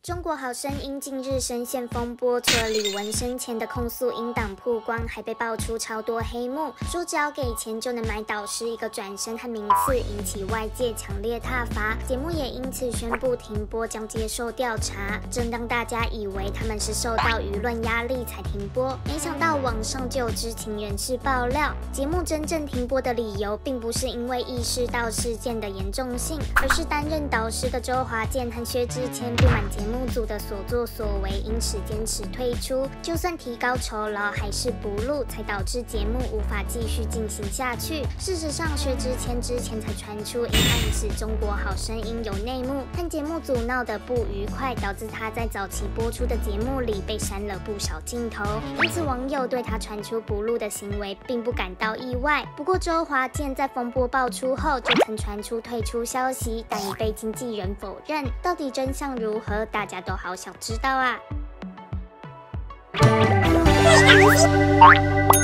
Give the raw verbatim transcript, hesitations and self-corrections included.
中国好声音近日深陷风波，除了李玟生前的控诉音档曝光，还被爆出超多黑幕，说只要给钱就能买导师一个转身和名次，引起外界强烈挞伐。节目也因此宣布停播，将接受调查。正当大家以为他们是受到舆论压力才停播，没想到网上就有知情人士爆料，节目真正停播的理由，并不是因为意识到事件的严重性，而是担任导师的周华健和薛之谦不满节目。节目组的所作所为，因此坚持退出，就算提高酬劳还是不录，才导致节目无法继续进行下去。事实上，薛之谦之前才传出因暗指《中国好声音》有内幕，和节目组闹得不愉快，导致他在早期播出的节目里被删了不少镜头。因此，网友对他传出不录的行为并不感到意外。不过，周华健在风波爆出后，就曾传出退出消息，但已被经纪人否认。到底真相如何？大家都好想知道啊！